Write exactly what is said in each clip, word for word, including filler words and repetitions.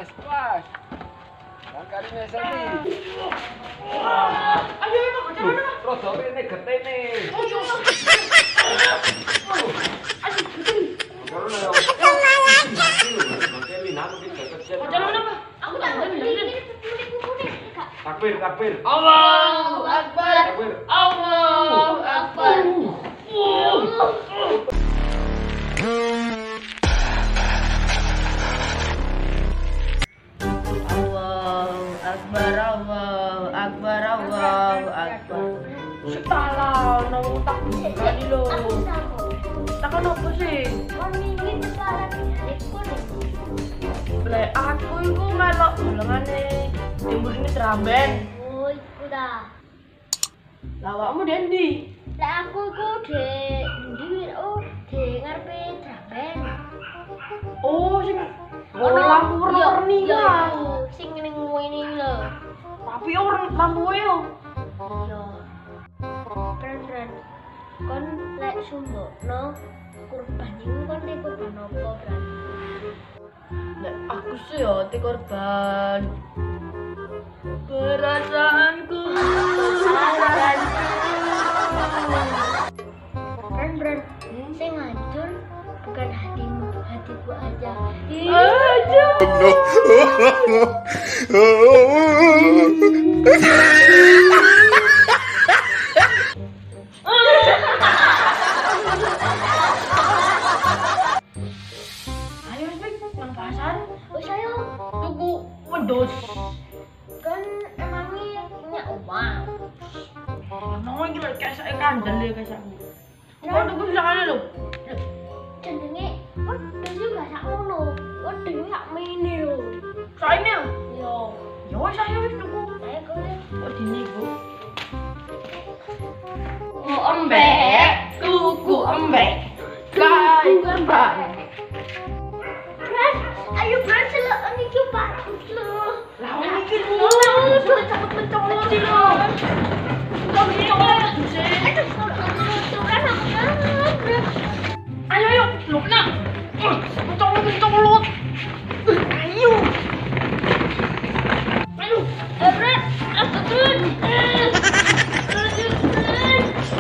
Pas, pas. Angkat ini sini. Ayo, ayo, Pak. Jangan, Pak. Rodo ini getene. Oh, yo. Ayo, betul. Kalau na yo. Jangan, Pak. Aku tak boleh bilang. Takbir, takbir. Allahu Akbar. Takbir. Allahu Akbar. Allahu Akbar, Allahu Akbar, Allahu Akbar. Setala, nang tak gani lo. Takon apa sih? Lah aku iku melok golongane timur ini Tramben. Oh, iku dah. Lah awakmu dendi? Lah aku iku de ndi oh de ngarepe Tramben. Oh, sing ono lampu warna-warni kan. Sing ning ngene lho. Tapi ora lampu yo. Yo. Keren-keren. Kon lek sumbokno kurban iku kon nek kurban apa, Bran? Nek aku sih yo ti korban. Perasaanku. Bran, Bran. Sing hancur bukan hatimu, hatiku aja. Aja. Ayo wis nang pasar Wis ayo. tuku wedhus. Kan emangnya punya uang. Ono iki lho kesake kandel ya kesakku. Kok tuku sakane lho. Jenenge wedhus juga sak ngono. Wedhus sak mene lho. Saine yo. Yo. Ya wis ayo wis tuku. Ayo kowe. Kok dini iku? Oh embek, kuku embek. Kai korban. Bran, ayo Bran selok iki bagus lho. Lah iki lho, sudah cepet mencolot sih lho. Kok mencolot sih? Aduh, Bran aku banget, Bran. Ayo ayo, lu kena. Mencolot mencolot. Ayo. Ayo. Eh, Bran, aku turun. Eh, lanjut, Bran.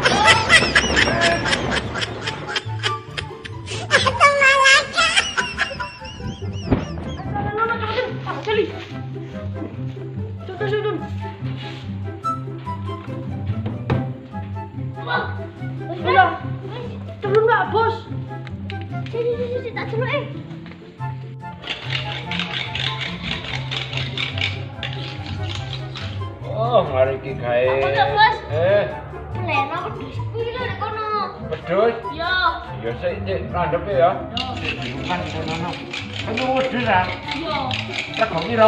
Wah, wis, Bran. Turun nggak bos? Sini, sini, sini, tak celuk eh. Oh, mari iki gawe. Apa tak, Bos? Eh, Pleno wedhus kuwi lho nek kono. wedhus. Yo. Ya sik cek landhepe ya. Bukan kono. Kamu wedhus ah. Yo. Rego piro?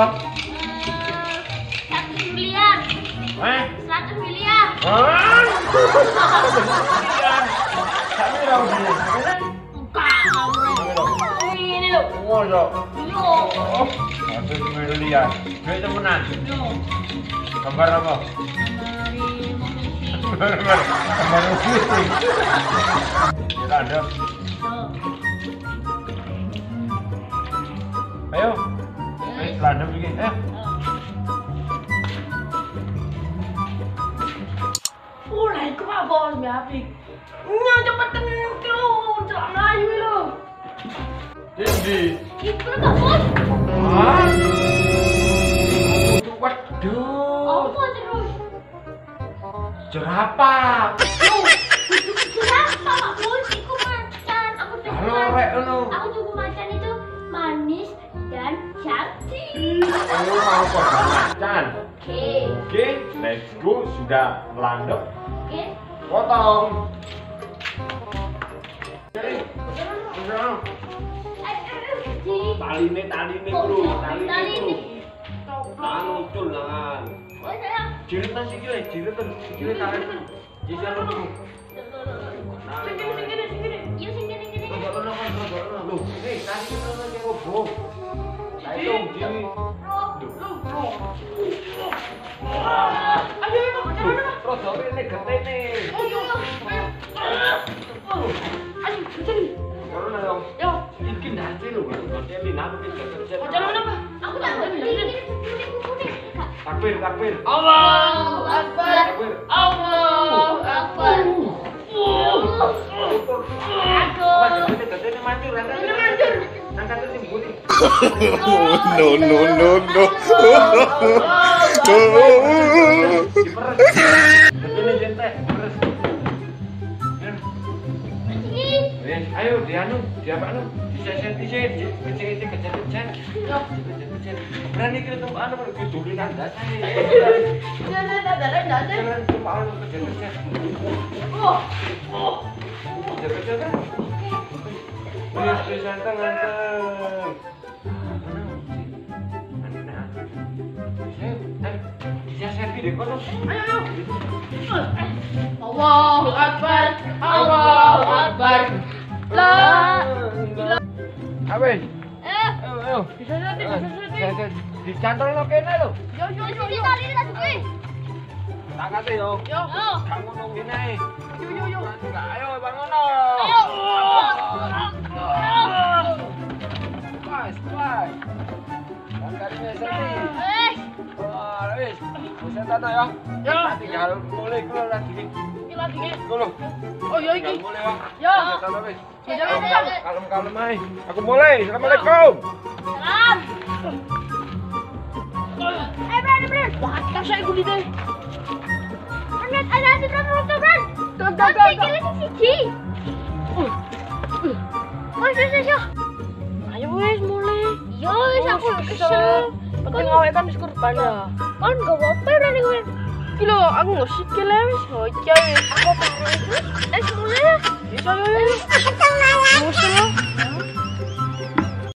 Satu miliar. Hah? Satu miliar. Hah? Sak piro wedhus? Buka kamu. Ini lho. Oh, yo. Yo. Oh, satu miliar. Duit temenan. Yo. Gambar apa? Mari momi. Gambar. Gambar wedhus. Ya ada. Ayo. Wis landhep iki. Eh. Ulah iku apa bos miapik. Nya cepetan iki lho, celak mlayu lho. Dendi. Iku lho, Bos. Hah? Waduh. Apa terus? Jerapah. Kenapa, Pak Bos? Iku macan. Aku tuku Halo, macan. rek ngono. Aku tuku macan itu manis dan cantik. Kamu mau korban macan? Oke. Oke, let's go. Sudah melandep. Oke. Potong. Jadi, udah. Eh, eh, eh, di. Taline, taline Oh, bro. iya, Taline tali bro. ini. Tangan ucul tangan. Oh, saya. Jilitan sikile, jilitan. Sikile tangan. Jilitan dulu. Nah, Sing kene sing kene sing kene. Iya, sini, sini, sini. Loh, loh, loh, loh, loh, loh. Nih, tadi kita lagi ngobrol. Ayo, Jimmy. Duh. Ayo ayo Pak, jangan Pak. Rodo ini getene. Oh yo. Ayo, sini. Corona dong. Yo. Iki nanti lho, Bang. Hotel ini nanti kita kerja. Jangan Pak. Aku Takbir, takbir. Allahu Akbar. Takbir. Allahu Akbar. Apa jebule gedene mancur, angkat mancur. Angkat sing mburi. No, no, no, no. Gedene jentek, terus. Wes, ayo dianu, diapakno? Diseset diset, kecil-kecil kejar-kejar. Yo, kejar-kejar. Berani kira tempat anu kudu lihat dasar. Ya, ya, ya, ya, ya. Jangan tempat anu kejar-kejar. Oh. Oh. Kejar-kejar kan? Wes, wes anteng anteng. Diseset di kono. Ayo, ayo. Allahu Akbar. Allahu Akbar. La ilaha. Awe, Eh, ayo ayo. Bisa nanti, bisa nanti. Dicantolno kene lho. Yo, yo, yo, sini yo. tali tak suki. Tak kate yo. Yo, Yo. Gak ngono kene ae. yo, yo, yo. Ayo bangono. Ayo. Pas, pas. Langgarine sini. Eh, Wah, wis. Wis tata ya. Yo. Tinggal mulai kulo lagi. Iki lagi iki. Kulo. Oh, yo iki. Tinggal mulai ya. Yo. Tata wis. Jangan pulang. Kalem-kalem ae. Aku mulai. Assalamualaikum. salam. Eh, Bran, Bran. Wah, tak saya ikut deh. Bran, ada di Bran, Bran, Bran. Gak, gak, gak, gak. Pikir siji. Wes, wes, wes, yo. Ayo wes mulai. Yo, wes aku Oh, kesel. Penting awake kan wis kurban ya. Kon gak apa-apa Bran iku. Iki lho, aku nggak sikil ya wis. Oh, iya wis. Aku pengen. Eh, mulai. Bisa yo yo. Musuh.